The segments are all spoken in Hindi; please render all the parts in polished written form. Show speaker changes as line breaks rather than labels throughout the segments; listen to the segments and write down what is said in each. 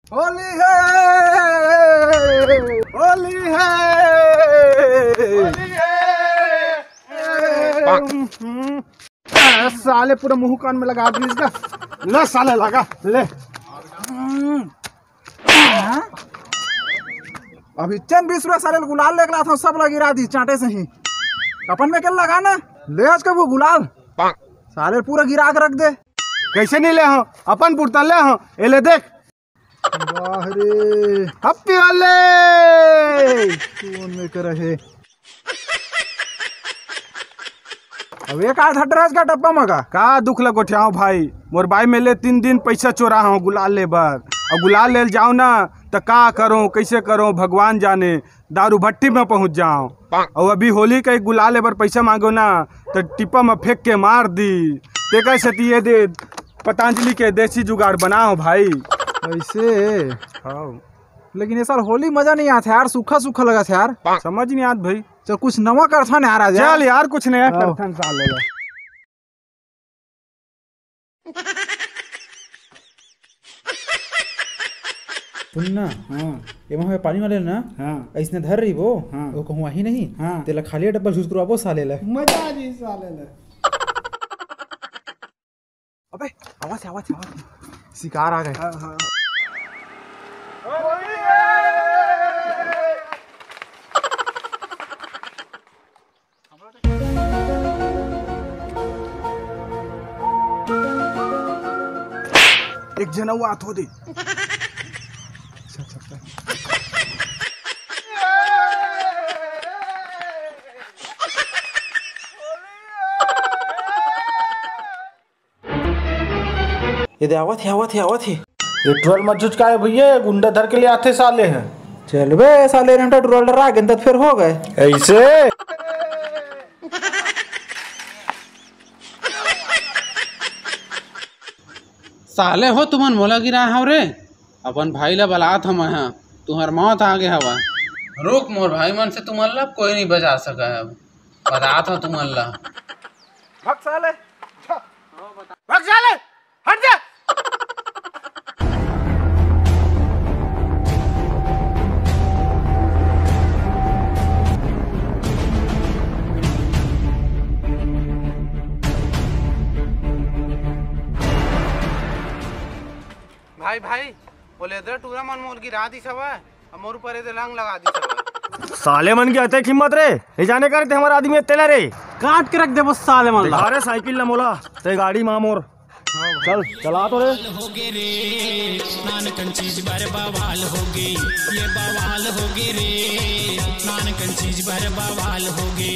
होली है होली है साले पूरा मुंह कान में लगा दी इसका। ले साले लगा ले। अभी चंद 20 रुपया साले गुलाल लेके था सब लगी गिरा दी चाटे से ही। अपन में क्या लगा ना ले आज का वो गुलाल साले पूरा गिरा के रख दे। कैसे नहीं ले हो अपन पुरता ले हो ए ले देख बाहरे हप्पी वाले कौन में कर रहे अब एक आध ड्रेस का डब्बा मगा का दुख लगो ठियाओ भाई मोर भाई में ले 3 दिन पैसा चोरा हूँ गुलाल ले बर और गुलाल ले जाओ ना तो का करो कैसे करो भगवान जाने दारू भट्टी में पहुंच जाओ। और अभी होली का एक गुलाल ले बर पैसा मांगो ना तो टिप्पा में फेंक के मार दी ते कैसे दिए दे पतंजलि के देसी जुगाड़ बनाओ भाई ऐसे। हाँ लेकिन ये साल होली मजा नहीं आता यार सूखा सूखा लगा था यार समझ नहीं आता भाई। चल कुछ नवा करथन यार आज चल यार कुछ नया करथन साल ले
सुनना। हाँ ये वहाँ पे पानी वाले ना। हाँ ऐसने धर रही वो। हाँ वो कहूँ वही नहीं। हाँ तेला खाली डब्बा जूस करो वो साले ले
मजा आ जी साले ले। अबे आवाज शिकार आ गए। हाँ हाँ एक जना हुआ हो दे
ये आवत है
ये ट्रोल मत का है भैया गुंडा धर के लिए आते साले हैं।
चल बे साले ने ट्रोल डरा के फिर हो गए
ऐसे।
साले हो तुमन मोला गिरा हव रे अपन भाई ला बलात हम यहाँ तुहर मौत आगे हवा रोक मोर भाई मन से तुमन ला कोई नहीं बचा सका है। बतात हो तुमन ला
भाग साले हट जा।
भाई बोले दे टूरा मन मोर गिरा दी सब और मोर ऊपर दे लंग लगा दी सब
साले मन की आते हिम्मत रे ले जाने करते हमारा आदमी तेला रे
काट के रख दे बस साले मन ला।
अरे साइकिल ना मोला ते गाड़ी मां मोर चल चला तो रे
होगे रे नानकन चीज बर बवाल होगे ये बवाल होगे रे नानकन चीज बर बवाल होगे।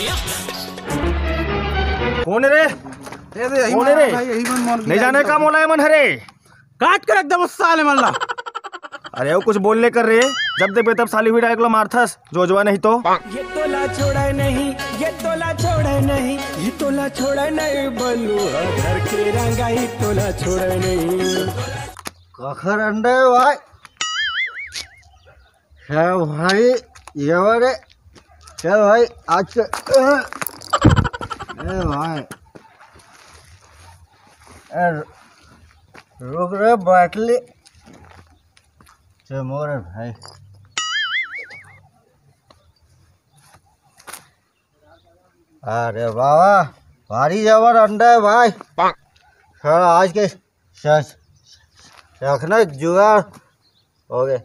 कौन रे कौन रे नहीं जाने का मोला है मन हरे
काट के रख दे बस साले मन ला।
अरे वो कुछ बोलने कर रहे जब देखो तब साली हुई डायरेक्ट मारथस जोजवा नहीं तो
ये तोला छोड़ा नहीं ये तोला छोड़ा नहीं ये तोला छोड़ा नहीं बल्लू घर के रंगा ही तोला छोड़ा नहीं
कखर अंडे भाई है भाई ये वाले चल भाई आज भाई रुक रे बाटली मोर भाई अरे बाबा भारी जबर अंडा है भाई सर आज के रखना जुगाड़ हो गए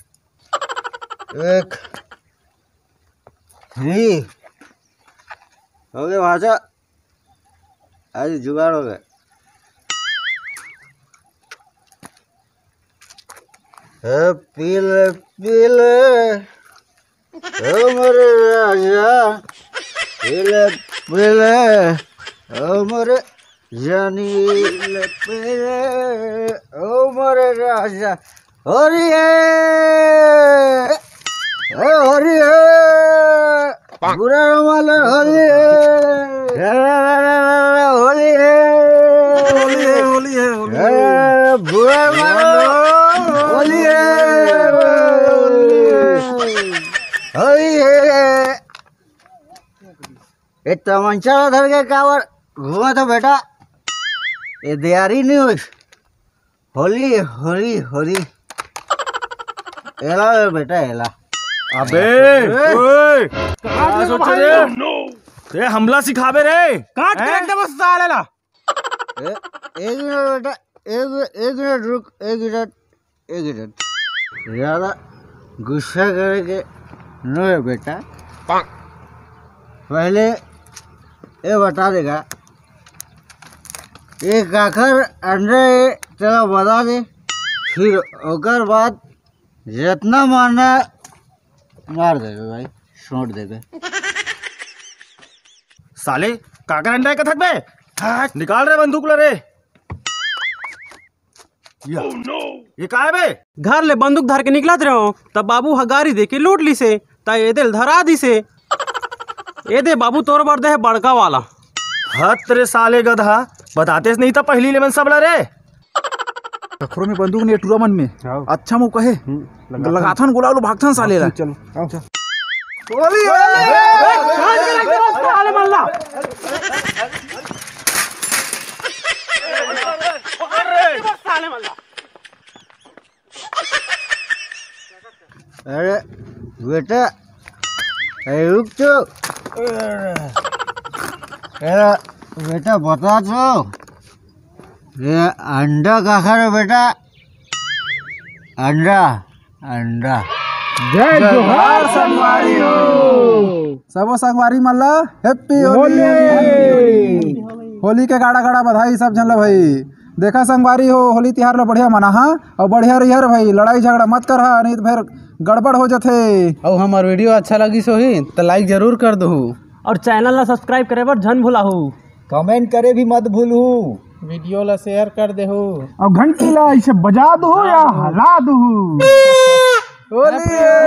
1 3 हो गए भाषा आज जुगाड़ हो गए। पीले पीले मेरे राजा पीले पीले मेरे जानी पीले मेरे राजा हरिये हरिये बुरा माल हरिये हरिये बुरा माल ये तमंचा धर के कावर घूमा तो बेटा ये तैयारी नहीं हुई होली होली होली एला बेटा एला।
अबे ओए क्या सोच रहे रे? हमला सिखावे रे।
काट के एकदम सालेला।
एक मिनट बेटा, एक मिनट रुक, एक मिनट। ज्यादा गुस्सा करके नो है बेटा। पहले ये बता देगा ये काकर अंडे चला बता दे, फिर ओकर बाद जितना मारना मार देगा भाई, छोड़ देगा।
साले काकर अंडा का थक बे, निकाल रहे बंदूक ला रे। ये का है बे?
घर ले बंदूक धर के निकलत रहो तब बाबू हगारी दे के लूट ली से ता एदे धरा दी से। एदे बाबू तोर बर दे है बड़का वाला।
हद तेरे साले गधा, बताते नहीं था पहली लेवन सब ला रे।
रखरो में बंदूक नहीं टूरा मन में अच्छा मुँह कहे लगाथन गुलाल भागथन साले ला। चलो
अरे बेटा रुक तो, अरे बेटा बता तो ये अंडा कहाँ है बेटा? अंडा अंडा।
जय जोहार संगवारी हो। सबो संगवारी मल्ला हैप्पी होली। होली के गाड़ा गाड़ा बधाई सब झन ला भाई। देखा संगवारी हो होली तिहार ला बढ़िया मनाहा और बढ़िया रहिया भाई, लड़ाई झगड़ा मत कर नहीं तो फिर गड़बड़ हो जाथे।
और हमार वीडियो अच्छा लगी सोही तो लाइक जरूर कर दो
और चैनल ला सब्सक्राइब करे बर झन भुलाहू।
कमेंट करे भी मत भूलू।
वीडियो ला शेयर कर दे हो
और घंटी ला इसे बजा दो या हला दो।
होली